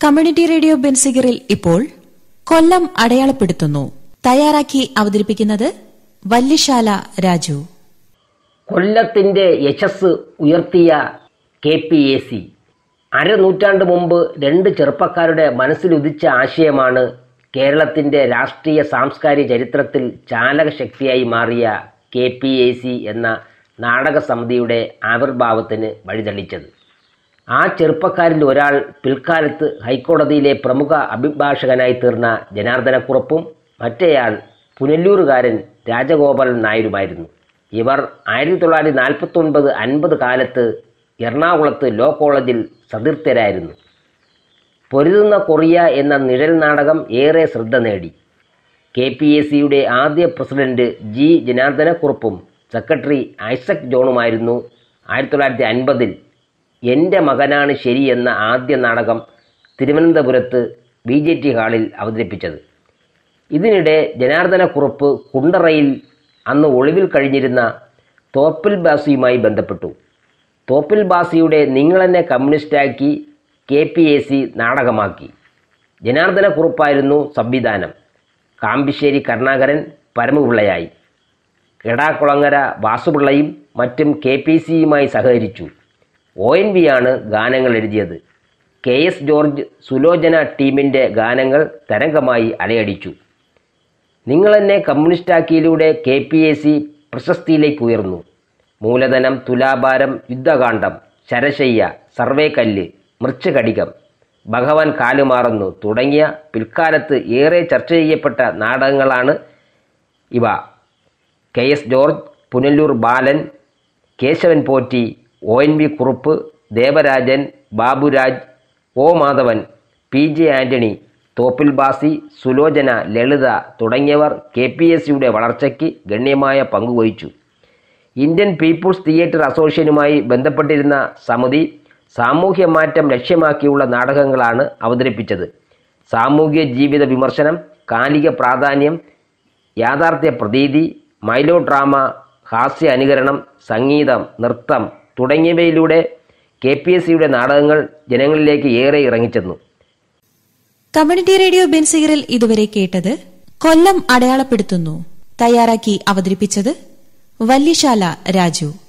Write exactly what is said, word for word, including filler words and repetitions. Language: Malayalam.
കമ്മ്യൂണിറ്റി റേഡിയോ ബെൻസിഗറിൽ ഇപ്പോൾ കൊല്ലം അടയാളപ്പെടുത്തുന്നു. തയ്യാറാക്കി അവതരിപ്പിക്കുന്നത് വല്യശാല രാജു. കൊല്ലത്തിന്റെ യശസ് ഉയർത്തിയ കെ പി എ സി. അരനൂറ്റാണ്ട് മുമ്പ് രണ്ട് ചെറുപ്പക്കാരുടെ മനസ്സിലുദിച്ച ആശയമാണ് കേരളത്തിന്റെ രാഷ്ട്രീയ സാംസ്കാരിക ചരിത്രത്തിൽ ചാലകശക്തിയായി മാറിയ കെ പി എ സി എന്ന നാടക സമിതിയുടെ ആവിർഭാവത്തിന് വഴിതെളിച്ചത്. ആ ചെറുപ്പക്കാരിൽ ഒരാൾ പിൽക്കാലത്ത് ഹൈക്കോടതിയിലെ പ്രമുഖ അഭിഭാഷകനായി തീർന്ന ജനാർദ്ദനക്കുറുപ്പും മറ്റേയാൾ പുനലൂരുകാരൻ രാജഗോപാലൻ നായരുമായിരുന്നു. ഇവർ ആയിരത്തി തൊള്ളായിരത്തി നാൽപ്പത്തി ഒൻപത് അൻപത് കാലത്ത് എറണാകുളത്ത് ലോ കോളേജിൽ സതീർത്ഥരായിരുന്നു. പൊരുതുന്ന കൊറിയ എന്ന നിഴൽ നാടകം ഏറെ ശ്രദ്ധ നേടി. കെ പി എ സിയുടെ ആദ്യ പ്രസിഡന്റ് ജി ജനാർദ്ദനക്കുറുപ്പും സെക്രട്ടറി ഐസക് ജോണുമായിരുന്നു ആയിരത്തി തൊള്ളായിരത്തി അൻപതിൽ എൻ്റെ മകനാണ് ശരി എന്ന ആദ്യ നാടകം തിരുവനന്തപുരത്ത് ബി ജെ ടി ഹാളിൽ അവതരിപ്പിച്ചത്. ഇതിനിടെ ജനാർദ്ദനക്കുറുപ്പ് കുണ്ടറയിൽ അന്ന് ഒളിവിൽ കഴിഞ്ഞിരുന്ന തോപ്പിൽ ബാസിയുമായി ബന്ധപ്പെട്ടു. തോപ്പിൽ ബാസിയുടെ നിങ്ങളെന്നെ കമ്മ്യൂണിസ്റ്റാക്കി കെ പി എ സി നാടകമാക്കി. ജനാർദ്ദനക്കുറുപ്പായിരുന്നു സംവിധാനം. കാമ്പിശ്ശേരി കരുണാകരൻ പരമപിള്ളയായി. കെടാക്കുളങ്ങര വാസുപിള്ളയും മറ്റും കെ പി സിയുമായി സഹകരിച്ചു. ഒ എൻ വി ആണ് ഗാനങ്ങൾ എഴുതിയത്. കെ എസ് ജോർജ് സുലോചന ടീമിൻ്റെ ഗാനങ്ങൾ തരംഗമായി അലയടിച്ചു. നിങ്ങളെന്നെ കമ്മ്യൂണിസ്റ്റാക്കിയിലൂടെ കെ പി എ സി പ്രശസ്തിയിലേക്ക് ഉയർന്നു. മൂലധനം, തുലാഭാരം, യുദ്ധകാന്ഡം, ശരശയ്യ, സർവേക്കല്ല്, മൃച്ഛകടികം, ഭഗവാൻ കാലുമാറുന്നു തുടങ്ങിയ പിൽക്കാലത്ത് ഏറെ ചർച്ച ചെയ്യപ്പെട്ട നാടകങ്ങളാണ് ഇവ. K S George, Punalur Balan, Keshavan Potti, O N V Kurup, Devarajan, Baburaj, O Madhavan, P J Antony, Thoppil Bhasi, Sulochana, Lalitha തുടങ്ങിയവർ കെ പി എസ് സിയുടെ വളർച്ചയ്ക്ക് ഗണ്യമായ പങ്കുവഹിച്ചു. ഇന്ത്യൻ പീപ്പിൾസ് തിയേറ്റർ അസോസിയേഷനുമായി ബന്ധപ്പെട്ടിരുന്ന സമിതി സാമൂഹ്യ മാറ്റം ലക്ഷ്യമാക്കിയുള്ള നാടകങ്ങളാണ് അവതരിപ്പിച്ചത്. സാമൂഹ്യ ജീവിത വിമർശനം, കാലിക പ്രാധാന്യം, യാഥാർത്ഥ്യ പ്രതീതി, മൈലോ ഡ്രാമ, ഹാസ്യ അനുകരണം, സംഗീതം, നൃത്തം തുടങ്ങിയവയിലൂടെ കെ പി എസ് സിയുടെ നാടകങ്ങൾ ജനങ്ങളിലേക്ക് ഏറെ ഇറങ്ങിച്ചെന്നു. കമ്മ്യൂണിറ്റി റേഡിയോ ബെൻസിഗറിൽ ഇതുവരെ കേട്ടത് കൊല്ലം അടയാളപ്പെടുത്തുന്നു. തയ്യാറാക്കി അവതരിപ്പിച്ചത് വല്യശാല രാജു.